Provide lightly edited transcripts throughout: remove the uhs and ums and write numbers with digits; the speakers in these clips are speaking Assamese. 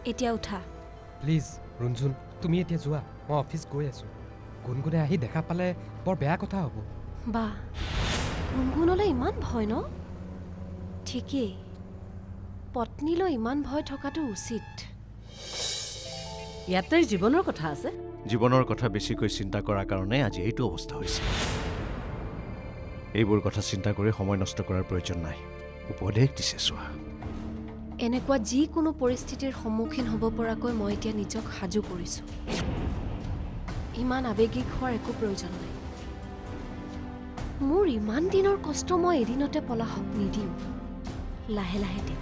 এতিয়া উঠা প্লিজ ৰঞ্জুন তুমি এতিয়া যোৱা মই অফিচ গৈ আছোঁ গুণগুণে আহি দেখা পালে বৰ বেয়া কথা হ'ব বা গুণগুণলৈ ইমান ভয় ন ঠিকেই পত্নীলৈ ইমান ভয় থকাটো উচিত ইয়াতে জীৱনৰ কথা আছে জীৱনৰ কথা বেছিকৈ চিন্তা কৰাৰ কাৰণে আজি এইটো অৱস্থা হৈছে এইবোৰ কথা চিন্তা কৰি সময় নষ্ট কৰাৰ প্ৰয়োজন নাই উপদেশ দিছে চোৱা এনেকুৱা যিকোনো পৰিস্থিতিৰ সন্মুখীন হ'ব পৰাকৈ মই এতিয়া নিজক সাজু কৰিছোঁ ইমান আৱেগিক হোৱাৰ একো প্ৰয়োজন নাই মোৰ ইমান দিনৰ কষ্ট মই এদিনতে পলাশক নিদিম লাহে লাহে দিম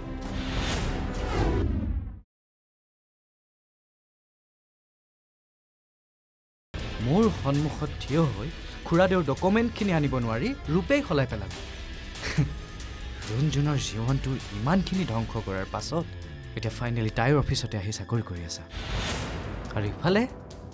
মোৰ সন্মুখত থিয় হৈ খুৰাদেউৰ ডকুমেণ্টখিনি আনিব নোৱাৰি ৰূপেই সলাই পেলালে যোনজনৰ জীৱনটো ইমানখিনি ধ্বংস কৰাৰ পাছত এতিয়া ফাইনেলি তাইৰ অফিচতে আহি চাকৰি কৰি আছা আৰু ইফালে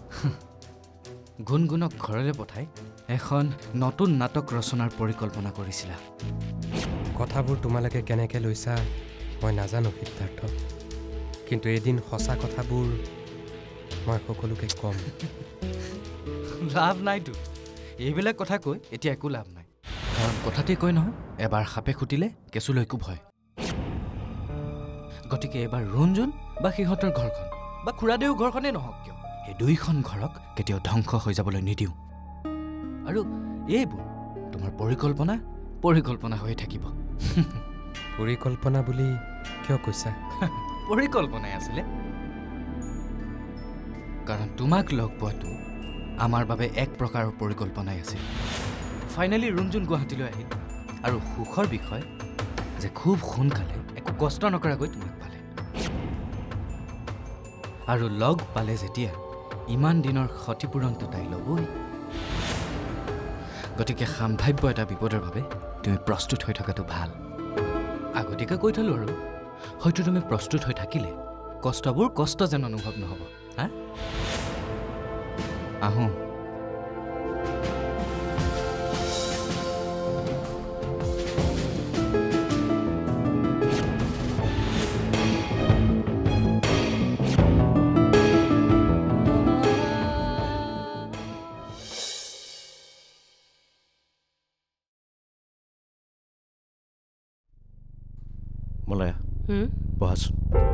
গুণগুণক ঘৰলৈ পঠাই এখন নতুন নাটক ৰচনাৰ পৰিকল্পনা কৰিছিলা কথাবোৰ তোমালোকে কেনেকৈ লৈছা মই নাজানো সিদ্ধাৰ্থ কিন্তু এদিন সঁচা কথাবোৰ মই সকলোকে ক'ম লাভ নাইতো এইবিলাক কথা কৈ এতিয়া একো লাভ নাই কাৰণ কথাতেই কয় নহয় এবাৰ সাপে খুটিলে কেঁচুলৈকো ভয় গতিকে এবাৰ ৰঞ্জুন বা সিহঁতৰ ঘৰখন বা খুৰাদেউৰ ঘৰখনেই নহওক কিয় এই দুইখন ঘৰক কেতিয়াও ধ্বংস হৈ যাবলৈ নিদিওঁ আৰু এইবোৰ তোমাৰ পৰিকল্পনা হৈ থাকিব পৰিকল্পনা বুলি কিয় কৈছা পৰিকল্পনাই আছিলে কাৰণ তোমাক লগ পোৱাটো আমাৰ বাবে এক প্ৰকাৰৰ পৰিকল্পনাই আছিল ফাইনেলি ৰঞ্জুন গুৱাহাটীলৈ আহিল আৰু সুখৰ বিষয় যে খুব সোনকালে একো কষ্ট নকৰাকৈ তোমাক পালে আৰু লগ পালে যেতিয়া ইমান দিনৰ ক্ষতিপূৰণটো তাই ল'বই গতিকে সাম্ভাৱ্য এটা বিপদৰ বাবে তুমি প্ৰস্তুত হৈ থকাটো ভাল আগতীয়াকৈ কৈ থলো আৰু হয়তো তুমি প্ৰস্তুত হৈ থাকিলে কষ্টবোৰ কষ্ট যেন অনুভৱ নহ'ব হা আহোঁ মলয়া বহাচোন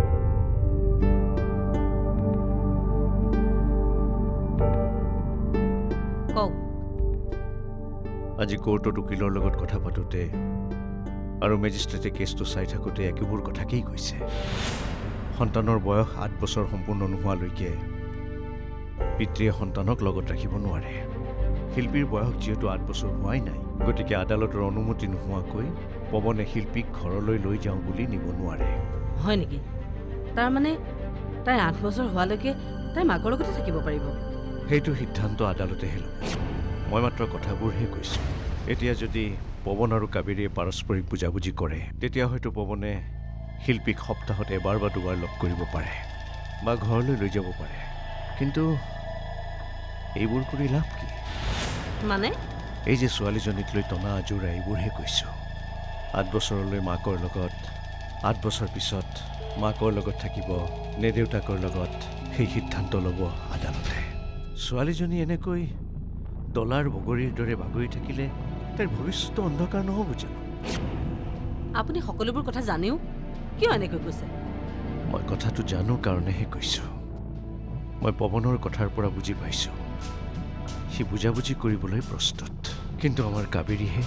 আজি কোৰ্টত উকিলৰ লগত কথা পাতোঁতে আৰু মেজিষ্ট্ৰেটে কেছটো চাই থাকোঁতে একেবোৰ কথাকেই কৈছে সন্তানৰ বয়স 8 বছৰ সম্পূৰ্ণ নোহোৱালৈকে পিতৃয়ে সন্তানক লগত ৰাখিব নোৱাৰে শিল্পীৰ বয়স যিহেতু 8 বছৰ হোৱাই নাই গতিকে আদালতৰ অনুমতি নোহোৱাকৈ পৱনে শিল্পীক ঘৰলৈ লৈ যাওঁ বুলি নিব নোৱাৰে হয় নেকি তাৰমানে তাই 8 বছৰ হোৱালৈকে তাই মাকৰ লগতে থাকিব পাৰিব সেইটো সিদ্ধান্ত আদালতেহে ল'ব মই মাত্ৰ কথাবোৰহে কৈছোঁ এতিয়া যদি পৱন আৰু কাবেৰীয়ে পাৰস্পৰিক বুজাবুজি কৰে তেতিয়া হয়তো পৱনে শিল্পীক সপ্তাহত এবাৰ বা দুবাৰ লগ কৰিব পাৰে বা ঘৰলৈ লৈ যাব পাৰে কিন্তু এইবোৰ কৰি লাভ কি মানে এই যে ছোৱালীজনীক লৈ টনা আজোৰা এইবোৰহে কৈছোঁ 8 বছৰলৈ মাকৰ লগত 8 বছৰ পিছত মাকৰ লগত থাকিব নে দেউতাকৰ লগত সেই সিদ্ধান্ত ল'ব আদালতে ছোৱালীজনী এনেকৈ ডলাৰ বগৰীৰ দৰে বাগৰি থাকিলে তাইৰ ভৱিষ্যত অন্ধকাৰ নহ'ব জানো আপুনি সকলোবোৰ কথা জানিও কিয় এনেকৈ কৈছে মই কথাটো জানো কাৰণেহে কৈছোঁ মই পৱনৰ কথাৰ পৰা বুজি পাইছোঁ সি বুজাবুজি কৰিবলৈ প্ৰস্তুত কিন্তু আমাৰ কাবেৰীহে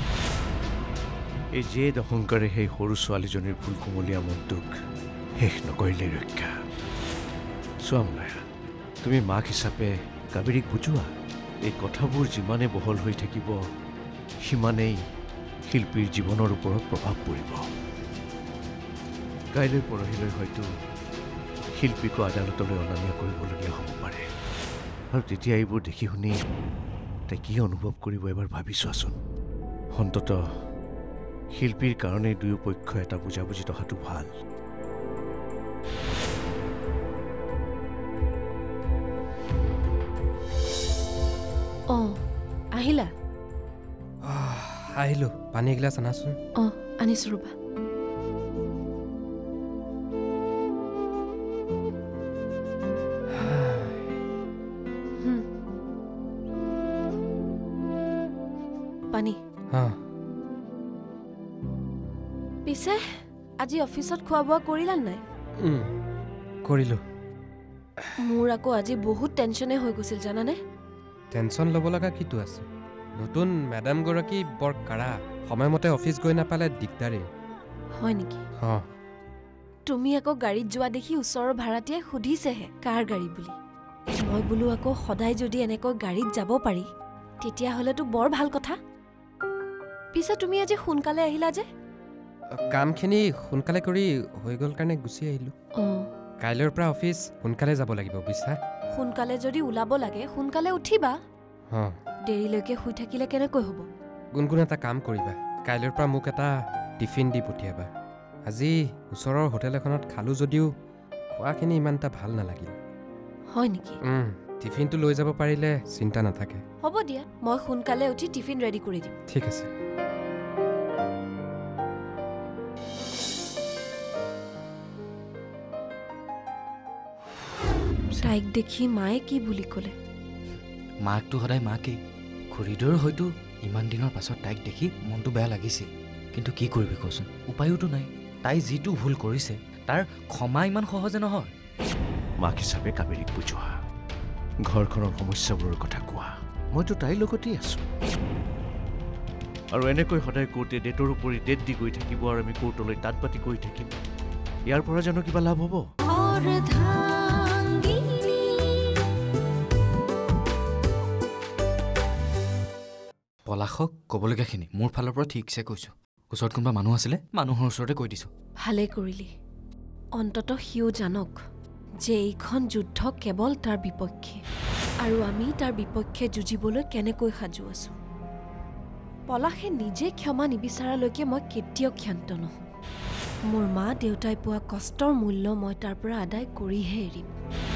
এই জেদ অহংকাৰে সেই সৰু ছোৱালীজনীৰ ফুল কোমলীয়া মনটোক শেষ নকৰিলে ৰক্ষা চোৱা মলয়া তুমি মাক হিচাপে কাবেৰীক বুজোৱা এই কথাবোৰ যিমানে বহল হৈ থাকিব সিমানেই শিল্পীৰ জীৱনৰ ওপৰত প্ৰভাৱ পৰিব কাইলৈ পৰহিলৈ হয়তো শিল্পীকো আদালতলৈ অনা নিয়া কৰিবলগীয়া হ'ব পাৰে আৰু তেতিয়া এইবোৰ দেখি শুনি তাই কি অনুভৱ কৰিব এবাৰ ভাবি চোৱাচোন অন্ততঃ শিল্পীৰ কাৰণে দুয়ো পক্ষ এটা বুজাবুজি থকাটো ভাল আহিলা আহিলোঁ পানী এগিলাচ আনাচোন আনিছোঁ ৰ'বা হা পিছে আজি অফিচত খোৱা বোৱা কৰিলা নাই? কৰিলোঁ। মোৰ আকৌ আজি বহুত টেনশ্যনে হৈ গৈছিল জানানে? টেনশ্যন ল'ব লগা কিটো আছে? নতুন মেডামগৰাকী বৰ কাৰা, সময়মতে অফিচ গৈ নাপালে দিগদাৰেই। হয় নেকি? অঁ তুমি আকৌ গাড়ীত যোৱা দেখি ওচৰৰ ভাড়াতীয়ে সুধিছেহে কাৰ গাড়ী বুলি। মই বোলো আকৌ সদায় যদি এনেকৈ গাড়ীত যাব পাৰি তেতিয়াহ'লেতো বৰ ভাল কথা। পিছে তুমি আজি সোনকালে আহিলা যে? কামখিনি সোনকালে কৰি হৈ গ'ল কাৰণে গুচি আহিলোঁ। অঁ কাইলৈৰ পৰা অফিচ সোনকালে যাব লাগিব বুজিছা? সোনকালে যদি ওলাব লাগে সোনকালে উঠিবা। অঁ দেৰিলৈকে শুই থাকিলে কেনেকৈ হ'ব? গুণগুণ এটা কাম কৰিবা, কাইলৈৰ পৰা মোক এটা টিফিন দি পঠিয়াবা। আজি ওচৰৰ হোটেল এখনত খালোঁ যদিও খোৱাখিনি ইমান এটা ভাল নালাগিল। হয় নেকি? টিফিনটো লৈ যাব পাৰিলে চিন্তা নাথাকে। হ'ব দিয়া, মই সোনকালে উঠি টিফিন ৰেডি কৰি দিম। ঠিক আছে। তাইক দেখি মায়ে কি বুলি ক'লে? মাকটো সদায় মাকেই। খুৰীদেউৰ হয়তো ইমান দিনৰ পাছত তাইক দেখি মনটো বেয়া লাগিছিল, কিন্তু কি কৰিবি কচোন, উপায়োতো নাই। তাই যিটো ভুল কৰিছে তাৰ ক্ষমা ইমান সহজে নহয়। মাক হিচাপে কাবেৰীক বুজোৱা, ঘৰখনৰ সমস্যাবোৰৰ কথা কোৱা। মইতো তাইৰ লগতেই আছো, আৰু এনেকৈ সদায় কোৰ্টে ডেটৰ উপৰি ডেট দি গৈ থাকিব আৰু আমি কোৰ্টলৈ তাঁত পাতি গৈ থাকিম। ইয়াৰ পৰা জানো কিবা লাভ হ'ব? পলাশক ক'বলগীয়াখিনি মোৰ ফালৰ পৰা ঠিকছে কৈছোঁ। ওচৰত কোনোবা মানুহ আছিলে, মানুহৰ ওচৰতে কৈ দিছোঁ। ভালে কৰিলি। অন্ততঃ সিও জানক যে এইখন যুদ্ধ কেৱল তাৰ বিপক্ষে, আৰু আমি তাৰ বিপক্ষে যুঁজিবলৈ কেনেকৈ সাজু আছোঁ। পলাশে নিজে ক্ষমা নিবিচাৰালৈকে মই কেতিয়াও ক্ষান্ত নহওঁ। মোৰ মা দেউতাই পোৱা কষ্টৰ মূল্য মই তাৰ পৰা আদায় কৰিহে এৰিম।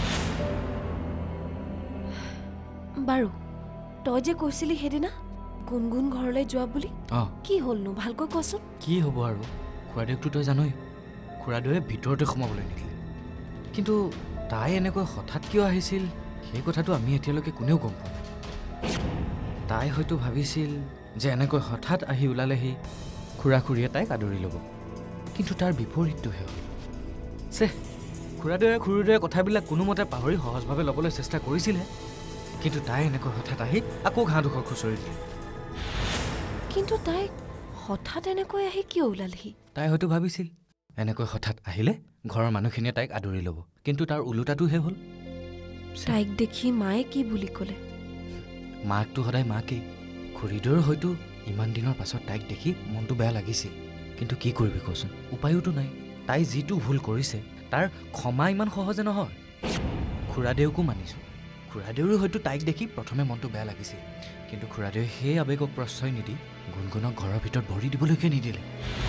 বাৰু তই যে কৈছিলি সেইদিনা গুণগুণ ঘৰলৈ যোৱা বুলি, কি হ'লনো ভালকৈ কচোন? কি হ'ব আৰু, খুৰাদেউকতো তই জানই, খুৰাদেউৱে ভিতৰতে সোমাবলৈ নিদিলে। কিন্তু তাই এনেকৈ হঠাৎ কিয় আহিছিল সেই কথাটো আমি এতিয়ালৈকে কোনেও গম পোৱা নাই। তাই হয়তো ভাবিছিল যে এনেকৈ হঠাৎ আহি ওলালেহি খুৰা খুৰীয়ে তাইক আদৰি ল'ব, কিন্তু তাৰ বিপৰীতটোহে হ'ল। খুৰাদেউৱে খুৰীদেউৱে কথাবিলাক কোনোমতে পাহৰি সহজভাৱে ল'বলৈ চেষ্টা কৰিছিলে, কিন্তু তাই এনেকৈ হঠাৎ আহি আকৌ ঘাঁহ দুখৰ খুচৰি দিলে। কিন্তু তাই হঠাৎ এনেকৈ আহি কিয় ওলালহি? তাই হয়তো ভাবিছিল এনেকৈ হঠাৎ আহিলে ঘৰৰ মানুহখিনিয়ে তাইক আদৰি ল'ব, কিন্তু তাৰ ওলোটাটোহে হ'ল। তাইক দেখি মায়ে কি বুলি ক'লে? মাকটো সদায় মাকেই। খুৰীদেউৰ হয়তো ইমান দিনৰ পাছত তাইক দেখি মনটো বেয়া লাগিছিল, কিন্তু কি কৰিবি কচোন, উপায়োতো নাই। তাই যিটো ভুল কৰিছে তাৰ ক্ষমা ইমান সহজে নহয়। খুৰাদেউকো মানিছোঁ, খুৰাদেউৰো হয়তো তাইক দেখি প্ৰথমে মনটো বেয়া লাগিছিল, কিন্তু খুৰাদেৱে সেই আৱেগক প্ৰশ্ৰয় নিদি গুণগুণক ঘৰৰ ভিতৰত ভৰি দিবলৈকে নিদিলে।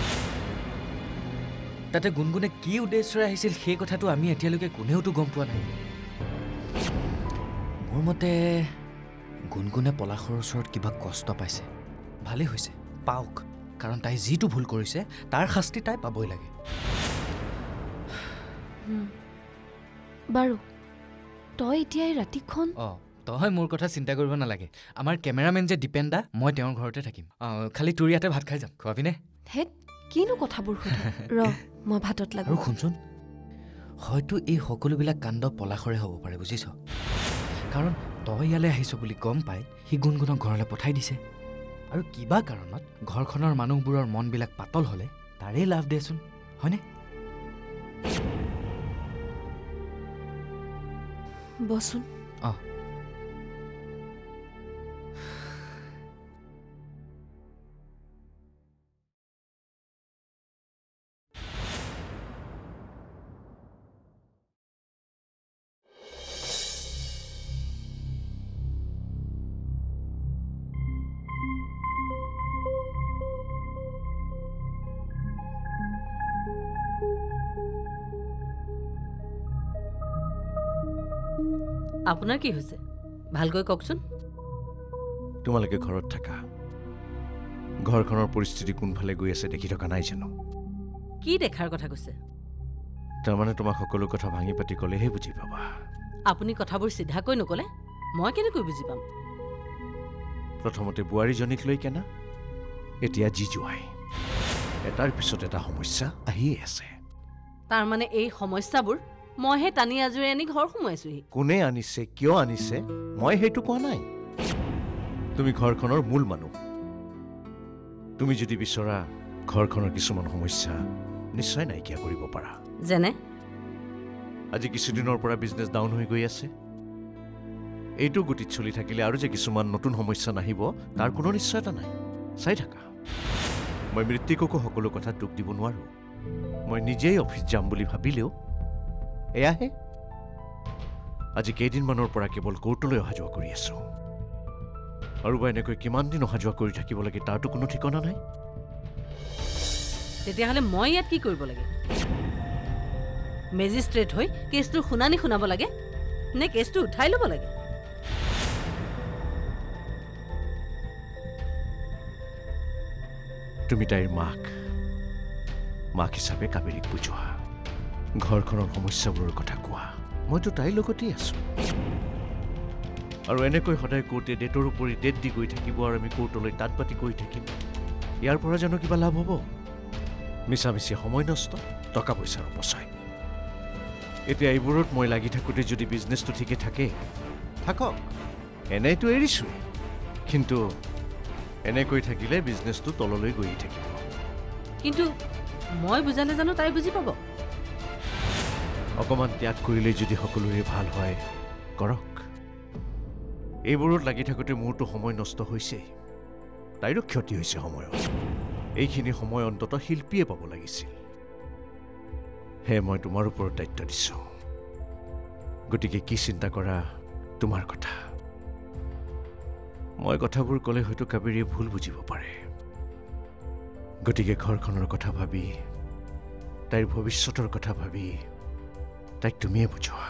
তাতে গুণগুণে কি উদ্দেশ্যৰে আহিছিল সেই কথাটো আমি এতিয়ালৈকে কোনেওতো গম পোৱা নাই। মোৰ মতে গুণগুণে পলাশৰ ওচৰত কিবা কষ্ট পাইছে। ভালেই হৈছে, পাওক, কাৰণ তাই যিটো ভুল কৰিছে তাৰ শাস্তি তাই পাবই লাগে। বাৰু তই এতিয়া এই ৰাতিখন তই মোৰ কথা চিন্তা কৰিব নালাগে। আমাৰ কেমেৰামেন যে দীপেন দা, মই তেওঁৰ ঘৰতে থাকিম। খালি তোৰ ইয়াতে ভাত খাই যাম, খোৱাবিনে? হেত কিনো কথাবোৰ সোধা, ৰ মই ভাতত লাগো। আৰু শুনচোন, হয়তো এই সকলোবিলাক কাণ্ড পলাশৰে হ'ব পাৰে, বুজিছ? কাৰণ তই ইয়ালৈ আহিছ বুলি গম পাই সি গুণগুণক ঘৰলৈ পঠাই দিছে, আৰু কিবা কাৰণত ঘৰখনৰ মানুহবোৰৰ মনবিলাক পাতল হ'লে তাৰেই লাভ দেচোন, হয়নে? বচোন। আপোনাৰ কি হৈছে ভালকৈ কওকচোন। তোমালোকে ঘৰত থাকা, ঘৰখনৰ পৰিস্থিতি কোনফালে গৈ আছে দেখি থকা নাই জানো? কি দেখাৰ কথা কৈছে? তাৰমানে তোমাক সকলো কথা ভাঙি পাতি ক'লেহে বুজি পাবা। আপুনি কথাবোৰ চিধাকৈ নক'লে মই কেনেকৈ বুজি পাম? প্ৰথমতে বোৱাৰীজনীক লৈ কেনা, এতিয়া যি যোৱাই এটাৰ পিছত এটা সমস্যা আহিয়ে আছে। তাৰমানে এই সমস্যাবোৰ মইহে টানি আজুৰি আনি ঘৰ সোমাইছোহি। কোনে আনিছে, কিয় আনিছে, মই সেইটো কোৱা নাই। তুমি ঘৰখনৰ মূল মানুহ। তুমি যদি বিচৰা ঘৰখনৰ কিছুমান সমস্যা নিশ্চয় নাইকিয়া কৰিব পাৰা। যেনে আজি কিছুদিনৰ পৰা বিজনেছ ডাউন হৈ গৈ আছে। এইটো গতিত চলি থাকিলে আৰু যে কিছুমান নতুন সমস্যা নাহিব তাৰ কোনো নিশ্চয়তা নাই। চাই থাকা। মই মৃত্যুককো সকলো কথাত দুখ দিব নোৱাৰো। মই নিজেই অফিচ যাম বুলি ভাবিলেও এয়াহে আজি কেইদিনমানৰ পৰা কেৱল কোৰ্টলৈ অহা যোৱা কৰি আছো। আৰু বা এনেকৈ কিমান দিন অহা যোৱা কৰি থাকিব লাগে তাৰতো কোনো ঠিকনা নাই। তেতিয়াহ'লে মই ইয়াত কি কৰিব লাগে? মেজিষ্ট্ৰেট হৈ কেছটোৰ শুনানি শুনাব লাগে নে কেছটো উঠাই ল'ব লাগে? তুমি তাইৰ মাক হিচাপে কাবেৰীক বুজোৱা, ঘৰখনৰ সমস্যাবোৰৰ কথা কোৱা। মইতো তাইৰ লগতেই আছো। আৰু এনেকৈ সদায় কোৰ্টে ডেটৰ উপৰি ডেট দি গৈ থাকিব আৰু আমি কোৰ্টলৈ তাত পাতি গৈ থাকিম। ইয়াৰ পৰা জানো কিবা লাভ হ'ব? মিছামিছি সময় নষ্ট, টকা পইচাৰ অপচয়। এতিয়া এইবোৰত মই লাগি থাকোঁতে যদি বিজনেছটো ঠিকে থাকে থাকক, এনেইতো এৰিছোৱেই। কিন্তু এনেকৈ থাকিলে বিজনেছটো তললৈ গৈয়ে থাকিব। কিন্তু মই বুজালে জানো তাই বুজি পাব? অকণমান ত্যাগ কৰিলে যদি সকলোৰে ভাল হয় কৰক। এইবোৰত লাগি থাকোঁতে মোৰতো সময় নষ্ট হৈছেই, তাইৰো ক্ষতি হৈছে সময়ত। এইখিনি সময় অন্ততঃ শিল্পীয়ে পাব লাগিছিল। হে মই তোমাৰ ওপৰত দায়িত্ব দিছোঁ। গতিকে কি চিন্তা কৰা তোমাৰ কথা। মই কথাবোৰ ক'লে হয়তো কাবেৰীয়ে ভুল বুজিব পাৰে। গতিকে ঘৰখনৰ কথা ভাবি, তাইৰ ভৱিষ্যতৰ কথা ভাবি তাইক তুমিয়ে বুজোৱা।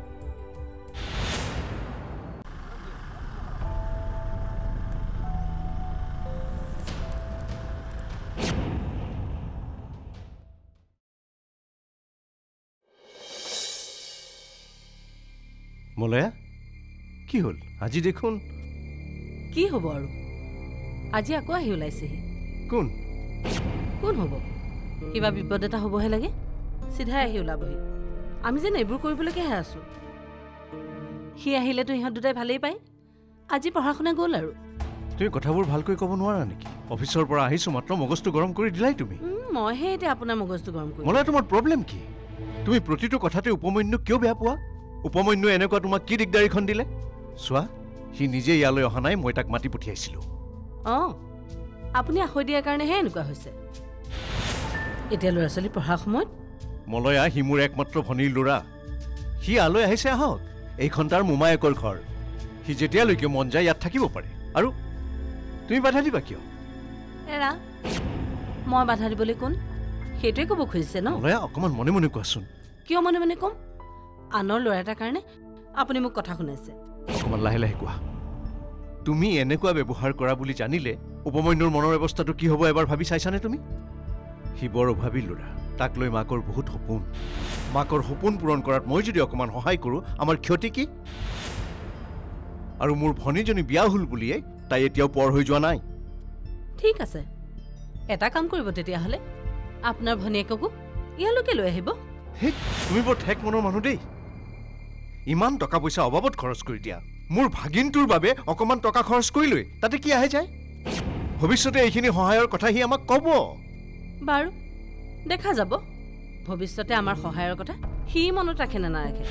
মলয়া, কি হ'ল আজি দেখোন? কি হ'ব আৰু, আজি আকৌ আহি ওলাইছেহি। কোন হ'ব? কিবা বিপদ এটা হ'বহে লাগে, চিধাই আহি ওলাবহি। আমি যেন এইবোৰ কৰিবলৈকেহে আছো। সি আহিলেতো ইহঁত দুটাই ভালেই পায়। আজি পঢ়া শুনা গ'ল আৰু। তুমি কথাবোৰ ভালকৈ ক'ব নোৱাৰা নেকি? অফিচৰ পৰা আহিছো মাত্ৰ মগজটো গৰম কৰি দিলাই তুমি। মইহে এতিয়া আপোনাৰ মগজটো গৰম কৰি। মলয়া, তোমাৰ প্ৰব্লেম কি? তুমি প্ৰতিটো কথাতে উপমন্যুক কিয় বেয়া পোৱা? উপমন্যুৱে এনেকুৱা তোমাক কি দিগদাৰীখন দিলে? চোৱা, সি নিজে ইয়ালৈ অহা নাই, মই তাক মাতি পঠিয়াইছিলোঁ। আপুনি আশৈ দিয়াৰ কাৰণেহে এনেকুৱা হৈছে। এতিয়া ল'ৰা ছোৱালী পঢ়াৰ সময়ত। মলয়া, সি মোৰ একমাত্ৰ ভনীৰ ল'ৰা। সি ইয়ালৈ আহিছে, আহক। এইখন তাৰ মোমায়েকৰ ঘৰ। সি যেতিয়ালৈকে মন যায় ইয়াত থাকিব পাৰে। আৰু তুমি বাধা দিবা কিয়? এৰা, মই বাধা দিবলৈ কোন? সেইটোৱে ক'ব খুজিছে ন? মলয়া, অকণমান মনে মনে কোৱাচোন। কিয় মনে মনে ক'ম? আনৰ ল'ৰা এটাৰ কাৰণে আপুনি মোক কথা শুনাইছে। অকণমান লাহে লাহে কোৱা। তুমি এনেকুৱা ব্যৱহাৰ কৰা বুলি জানিলে উপমন্যুৰ মনৰ অৱস্থাটো কি হ'ব এবাৰ ভাবি চাইছানে তুমি? সি বৰ অভাৱী ল'ৰা। তাক লৈ মাকৰ বহুত সপোন। মাকৰ সপোন পূৰণ কৰাত মই যদি অকণমান সহায় কৰোঁ, আমাৰ ক্ষতি কি? আৰু মোৰ ভনীজনী বিয়া হ'ল বুলিয়ে তাই এতিয়াও পৰ হৈ যোৱা নাই। ঠিক আছে, এটা কাম কৰিব তেতিয়াহ'লে, আপোনাৰ ভনীয়েককো ইয়ালৈকে লৈ আহিব। হে, তুমি বৰ ঠেক মনৰ মানুহ দেই। ইমান টকা পইচা অবাবত খৰচ কৰি দিয়া। মোৰ ভাগিনটোৰ বাবে অকণমান টকা খৰচ কৰিলৈ তাতে কি আহে যায়? ভৱিষ্যতে এইখিনি সহায়ৰ কথা সি আমাক ক'ব। বাৰু দেখা যাব ভৱিষ্যতে আমাৰ সহায়ৰ কথা সি মনত ৰাখে নে নাৰাখে।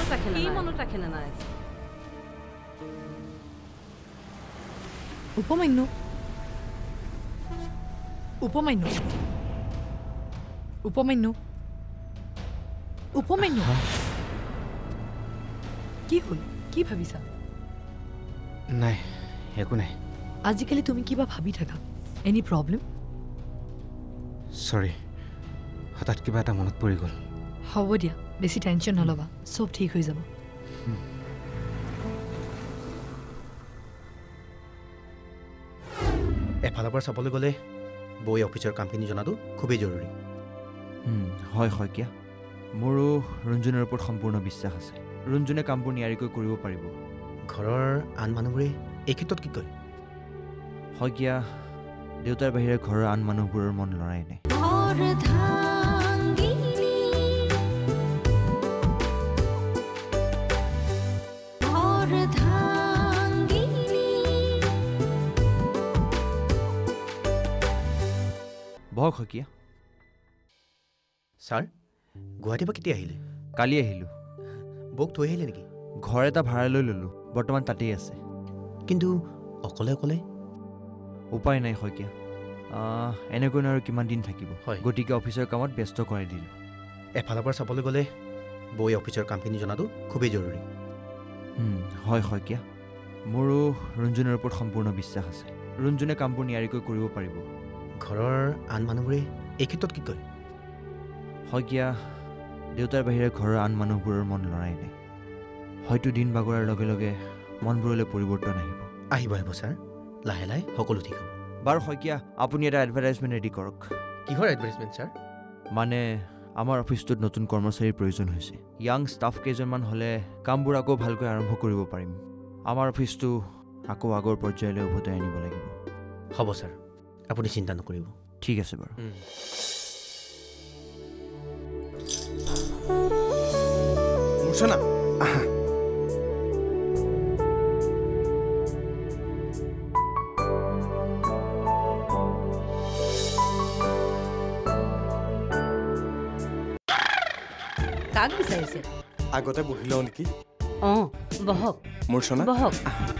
উপমান্যু, কি হ'ল? কি ভাবিছা? নাই, একো নাই। আজিকালি তুমি কিবা ভাবি থাকা। Any problem? চৰি, হঠাৎ কিবা এটা মনত পৰি গ'ল। হ'ব দিয়া, বেছি টেনশ্যন নল'বা, চব ঠিক হৈ যাব। এফালৰ পৰা চাবলৈ গ'লে বৌয়ে অফিচৰ কামখিনি জনাটো খুবেই জৰুৰী। হয় কিয়া, মোৰো ৰঞ্জুনৰ ওপৰত সম্পূৰ্ণ বিশ্বাস আছে। ৰঞ্জুনে কামবোৰ নিয়াৰিকৈ কৰিব পাৰিব। ঘৰৰ আন মানুহবোৰে এই ক্ষেত্ৰত কি কয়? হয় কিয়া, দেউতাৰ বাহিৰে ঘৰৰ আন মানুহবোৰৰ মন লৰাই নাই। বহক শইকীয়া। ছাৰ গুৱাহাটীৰ পৰা কেতিয়া আহিলে? কালি আহিলোঁ। বৌক থৈ আহিলে নেকি? ঘৰ এটা ভাড়ালৈ ল'লোঁ, বৰ্তমান তাতেই আছে। কিন্তু অকলে অকলে? উপায় নাই শইকীয়া, এনেকৈ আৰু কিমান দিন থাকিব। হয়, গতিকে অফিচৰ কামত ব্যস্ত কৰাই দিলোঁ। এফালৰ পৰা চাবলৈ গ'লে বৌয়ে অফিচৰ কামখিনি জনাটো খুবেই জৰুৰী। হয় শইকীয়া, মোৰো ৰঞ্জুনৰ ওপৰত সম্পূৰ্ণ বিশ্বাস আছে। ৰঞ্জুনে কামবোৰ নিয়াৰিকৈ কৰিব পাৰিব। ঘৰৰ আন মানুহবোৰে এই ক্ষেত্ৰত কি কয়? শইকীয়া, দেউতাৰ বাহিৰে ঘৰৰ আন মানুহবোৰৰ মন লৰাই নাই। হয়তো দিন বাগৰাৰ লগে লগে মনবোৰলৈ পৰিৱৰ্তন আহিব। আহিব ছাৰ, লাহে লাহে সকলো ঠিক হ'ব। বাৰু শইকীয়া, আপুনি এটা এডভাৰটাইজমেণ্ট ৰেডি কৰক। কিহৰ এডভাৰটাইজমেণ্ট ছাৰ? মানে আমাৰ অফিচটোত নতুন কৰ্মচাৰীৰ প্ৰয়োজন হৈছে। য়াং ষ্টাফ কেইজনমান হ'লে কামবোৰ আকৌ ভালকৈ আৰম্ভ কৰিব পাৰিম। আমাৰ অফিচটো আকৌ আগৰ পৰ্যায়লৈ উভতাই আনিব লাগিব। হ'ব ছাৰ, আপুনি চিন্তা নকৰিব। ঠিক আছে বাৰু। মূৰ্ছনা, আহা। কাক বিচাৰিছে? আগতে বহি লওঁ নেকি? অঁ বহক। মূৰ্ছনা বহক।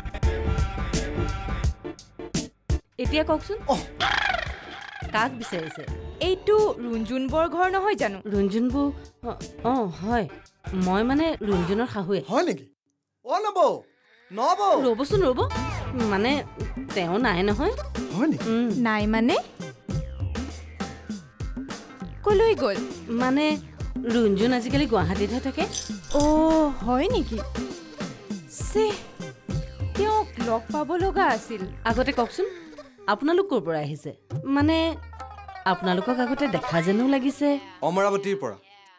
এতিয়া কওকচোন কাক বিচাৰিছে? এইটো ৰুঞ্জুন বৰ ঘৰ নহয় জানো? ৰুঞ্জুন বৌ? অঁ হয়, মই মানে ৰুঞ্জুনৰ শাহুৱে। হয় নেকি? অ নবৌ, নবৌ ৰ'বচোন ৰ'ব, মানে তেওঁ নাই নহয়। হয় নেকি? নাই মানে কলৈ গ'ল? মানে ৰুঞ্জুন আজিকালি গুৱাহাটীতহে থাকে। অ' হয় নেকি? তেওঁক লগ পাব লগা আছিল। আগতে কওকচোন আপোনালোক ক'ৰ পৰা আহিছে? মানে আপোনালোকক আগতে দেখা যেনো লাগিছে। অমৰাৱতীৰ পৰা।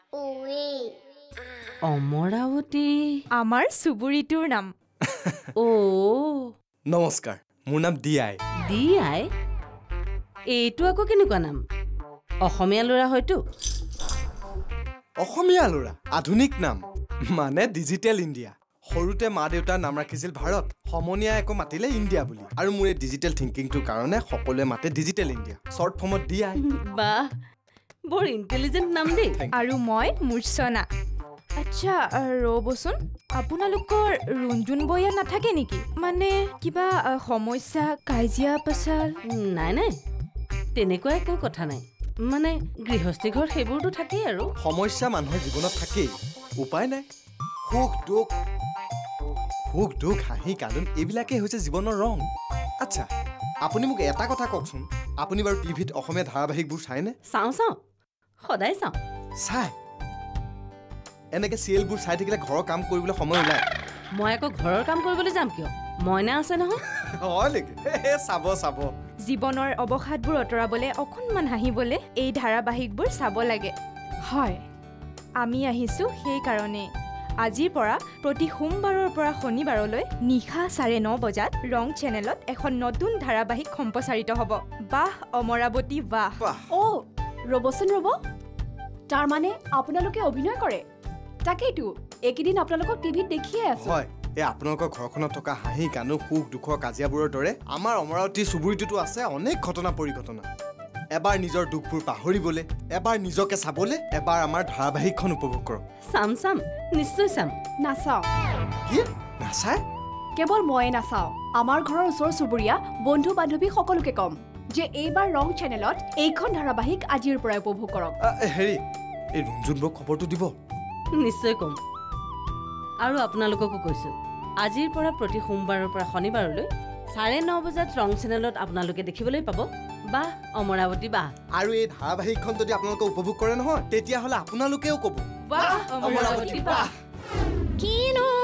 অমৰাৱতী আমাৰ চুবুৰীটোৰ নাম। অ' নমস্কাৰ, মোৰ নাম দি আই। দি আই? এইটো আকৌ কেনেকুৱা নাম? অসমীয়া ল'ৰা হয়তো? অসমীয়া ল'ৰা, আধুনিক নাম, মানে ডিজিটেল ইণ্ডিয়া। সৰুতে মা দেউতাৰ নাম ৰাখিছিল ভাৰত, সমনীয়া একো মাতিলে ইণ্ডিয়া বুলি। আৰু মোৰ এই ডিজিটেল থিংকিংটোৰ কাৰণে সকলোৱে মাতে ডিজিটেল ইণ্ডিয়া, শ্বৰ্ট ফৰ্মত দি আই। বাহ, বৰ ইণ্টেলিজেণ্ট নাম দেই। আৰু মই মূৰ্ছনা। আচ্ছা ৰ'বচোন, আপোনালোকৰ ৰুঞ্জুন বৈয়া নাথাকে নেকি? মানে কিবা সমস্যা, কাজিয়া পেচাল? নাই নাই, তেনেকুৱা একো কথা নাই। মানে গৃহস্থী ঘৰ সেইবোৰতো থাকেই আৰু। সমস্যা মানুহৰ জীৱনত থাকেই, উপায় নাই। সুখ দুখ, হাঁহি কান্দোন এইবিলাকেই হৈছে জীৱনৰ ৰং। আচ্ছা, আপুনি মোক এটা কথা কওকচোন, আপুনি বাৰু টিভিত অসমীয়া ধাৰাবাহিকবোৰ চায়নে? চাওঁ, সদায় চাওঁ। চাই? এনেকে চিৰিয়েলবোৰ চাই থাকিলে ঘৰৰ কাম কৰিবলৈ সময় ওলায়? মই আকৌ ঘৰৰ কাম কৰিবলৈ যাম কিয়? মইনা আছে নহয়। হয় নেকি? চাব। জীৱনৰ অৱসাদবোৰ আঁতৰাবলৈ, অকণমান হাঁহিবলৈ এই ধাৰাবাহিকবোৰ চাব লাগে। হয়, আমি আহিছোঁ সেইকাৰণে। আজিৰ পৰা প্ৰতি সোমবাৰৰ পৰা শনিবাৰলৈ নিশা 9:30 বজাত ৰং চেনেলত এখন নতুন ধাৰাবাহিক সম্প্ৰচাৰিত হ'ব। বাহ অমৰাৱতী বাহ। অ' ৰ'বচোন ৰ'ব, তাৰমানে আপোনালোকে অভিনয় কৰে? তাকেইতো এইকেইদিন আপোনালোকক টিভিত দেখিয়ে আছো। হয়, এই আপোনালোকৰ ঘৰখনত থকা হাঁহি কান্দোন, সুখ দুখৰ কাজিয়াবোৰৰ দৰে আমাৰ অমৰাৱতী চুবুৰীটোতো আছে অনেক ঘটনা পৰিঘটনা। এবাৰ নিজৰ দুখবোৰ পাহৰিবলৈ, এবাৰ নিজকে চাবলৈ, এবাৰ আমাৰ ধাৰাবাহিকখন উপভোগ কৰক। চাম, নিশ্চয় চাম। নাচাওঁ। কি নাচায়? কেৱল ময়ে নাচাওঁ, আমাৰ ঘৰৰ ওচৰ চুবুৰীয়া, বন্ধু বান্ধৱী সকলোকে ক'ম যে এইবাৰ ৰং চেনেলত এইখন ধাৰাবাহিক আজিৰ পৰা উপভোগ কৰক। হেৰি, এই ৰুঞ্জুন বৌক খবৰটো দিব। নিশ্চয় ক'ম। আৰু আপোনালোককো কৈছোঁ, আজিৰ পৰা প্ৰতি সোমবাৰৰ পৰা শনিবাৰলৈ 9:30 বজাত ৰং চেনেলত আপোনালোকে দেখিবলৈ পাব বাহ অমৰাৱতী বাহ। আৰু এই ধাৰাবাহিকখন যদি আপোনালোকে উপভোগ কৰে নহয়, তেতিয়াহ'লে আপোনালোকেও ক'ব বাহ অমৰাৱতী বাহ। কিনো